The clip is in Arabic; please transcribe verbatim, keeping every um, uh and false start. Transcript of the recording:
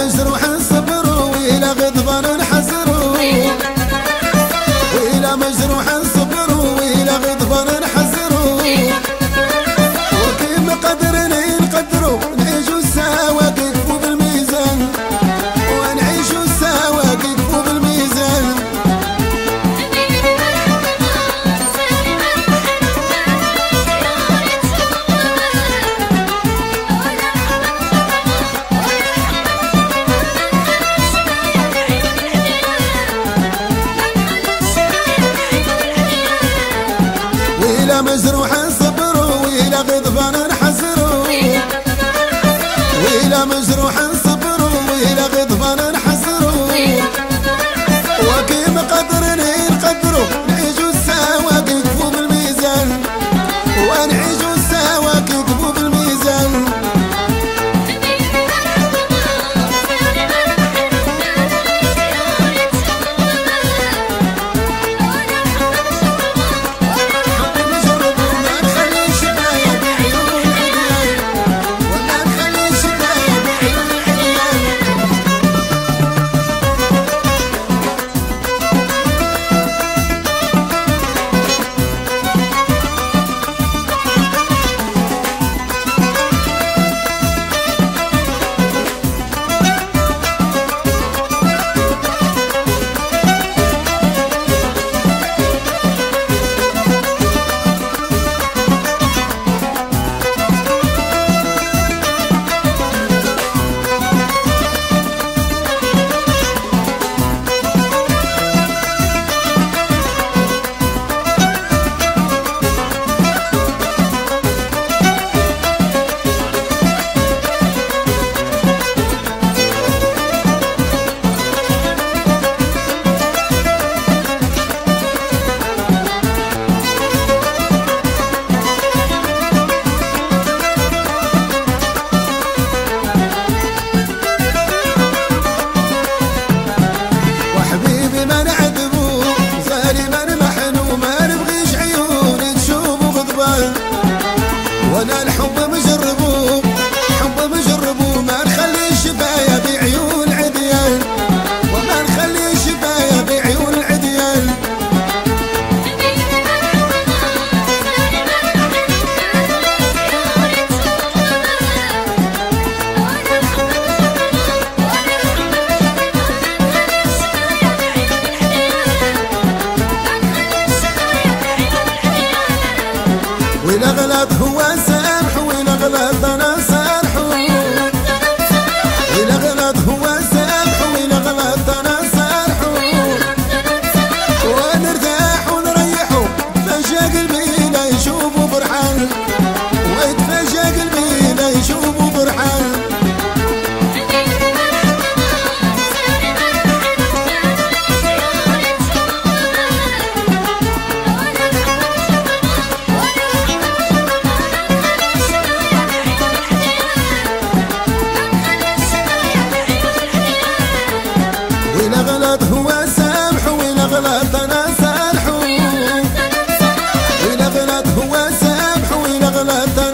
مجروح صبروا وإلى غضبان انحسروا، وإلى مجروح صبروا وإلى غضبان انحسروا، وكيف قدرنا ينقدروا نعيشوا سوا كيفوا بالميزان، ونعيشوا سوا كيفوا بالميزان. وإلى مجروح صبروا وإلى غضبان انحسروا، وإلى مجروح صبروا وإلى غضبان انحسروا، وكيف قدرنا ينقدروا نعيشوا سوا كيكفوا بالميزان، ونعيشوا سوا كيكفوا بالميزان. وانا الحب مجربو حب مجربو ما نخلي الشفايا بعيون عديان، وما نخلي الشفايا بعيون العديان. وإلى غلط هو سامح وإلى غلط أنا سامح، وإلى غلط هو سامح وإلى غلط أنا سامح، ونرتاح ونريحو تفاجأ قلبي لا يشوفو فرحان، ويتفاجأ قلبي لا يشوفو فرحان. وإلى غلط هو سامح وإلى غلط أنا سامح، وإلى غلط هو سامح وإلى غلط